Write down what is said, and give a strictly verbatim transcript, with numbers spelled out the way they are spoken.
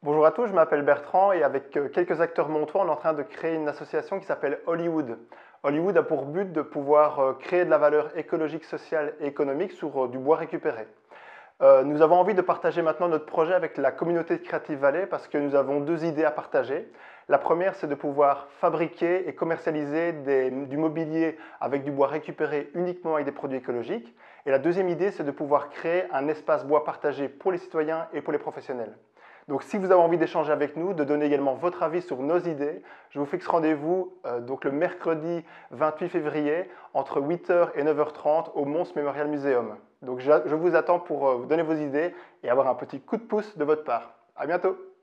Bonjour à tous, je m'appelle Bertrand et avec euh, quelques acteurs montois, on est en train de créer une association qui s'appelle Hollywood. Hollywood a pour but de pouvoir euh, créer de la valeur écologique, sociale et économique sur euh, du bois récupéré. Euh, nous avons envie de partager maintenant notre projet avec la communauté de Creative Valley parce que nous avons deux idées à partager. La première, c'est de pouvoir fabriquer et commercialiser des- du mobilier avec du bois récupéré uniquement avec des produits écologiques. Et la deuxième idée, c'est de pouvoir créer un espace bois partagé pour les citoyens et pour les professionnels. Donc si vous avez envie d'échanger avec nous, de donner également votre avis sur nos idées, je vous fixe rendez-vous euh, donc le mercredi vingt-huit février entre huit heures et neuf heures trente au Mons Memorial Museum. Donc je, je vous attends pour euh, vous donner vos idées et avoir un petit coup de pouce de votre part. À bientôt!